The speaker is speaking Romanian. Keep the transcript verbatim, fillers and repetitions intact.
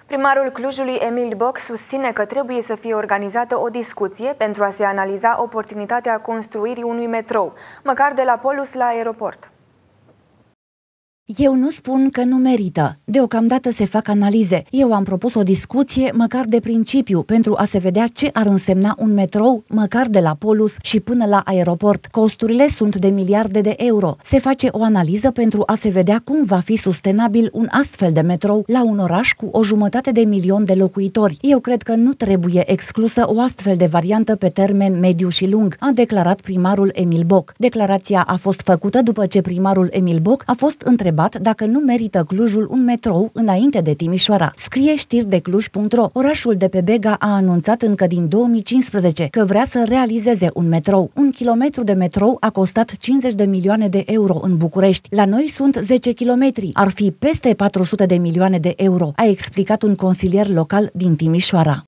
Primarul Clujului, Emil Boc, susține că trebuie să fie organizată o discuție pentru a se analiza oportunitatea construirii unui metrou, măcar de la Polus la aeroport. Eu nu spun că nu merită. Deocamdată se fac analize. Eu am propus o discuție, măcar de principiu, pentru a se vedea ce ar însemna un metrou, măcar de la Polus și până la aeroport. Costurile sunt de miliarde de euro. Se face o analiză pentru a se vedea cum va fi sustenabil un astfel de metrou la un oraș cu o jumătate de milion de locuitori. Eu cred că nu trebuie exclusă o astfel de variantă pe termen mediu și lung, a declarat primarul Emil Boc. Declarația a fost făcută după ce primarul Emil Boc a fost întrebat dacă nu merită Clujul un metrou înainte de Timișoara. Scrie știri de cluj punct ro. Orașul de pe Bega a anunțat încă din două mii cincisprezece că vrea să realizeze un metrou. Un kilometru de metrou a costat cincizeci de milioane de euro în București. La noi sunt zece kilometri. Ar fi peste patru sute de milioane de euro, a explicat un consilier local din Timișoara.